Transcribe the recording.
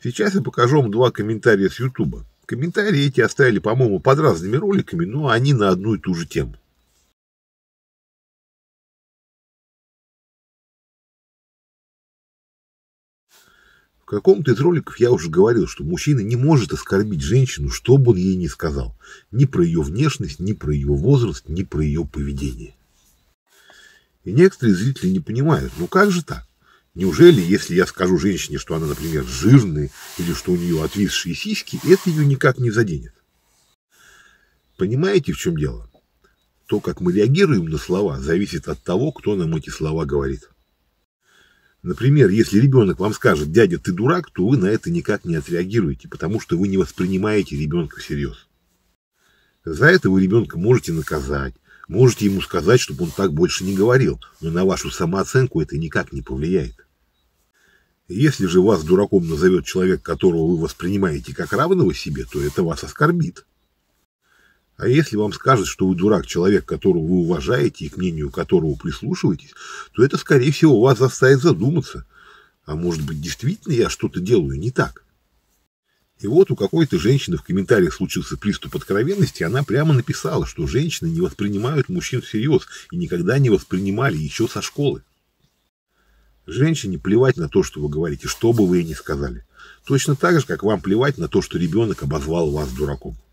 Сейчас я покажу вам два комментария с Ютуба. Комментарии эти оставили, по-моему, под разными роликами, но они на одну и ту же тему. В каком-то из роликов я уже говорил, что мужчина не может оскорбить женщину, что бы он ей ни сказал. Ни про ее внешность, ни про ее возраст, ни про ее поведение. И некоторые зрители не понимают, ну как же так? Неужели, если я скажу женщине, что она, например, жирная, или что у нее отвисшие сиськи, это ее никак не заденет? Понимаете, в чем дело? То, как мы реагируем на слова, зависит от того, кто нам эти слова говорит. Например, если ребенок вам скажет: «Дядя, ты дурак», то вы на это никак не отреагируете, потому что вы не воспринимаете ребенка всерьез. За это вы ребенка можете наказать, можете ему сказать, чтобы он так больше не говорил, но на вашу самооценку это никак не повлияет. Если же вас дураком назовет человек, которого вы воспринимаете как равного себе, то это вас оскорбит. А если вам скажут, что вы дурак, человек, которого вы уважаете и к мнению которого прислушиваетесь, то это, скорее всего, вас заставит задуматься. А может быть, действительно я что-то делаю не так? И вот у какой-то женщины в комментариях случился приступ откровенности, она прямо написала, что женщины не воспринимают мужчин всерьез и никогда не воспринимали еще со школы. Женщине плевать на то, что вы говорите, что бы вы ей ни сказали. Точно так же, как вам плевать на то, что ребенок обозвал вас дураком.